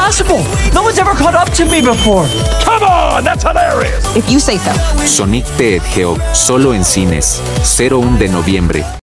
impossible. No one's ever caught up to me before. Come on, that's hilarious. If you say so. Sonic the Hedgehog, solo en cines, 01 de noviembre.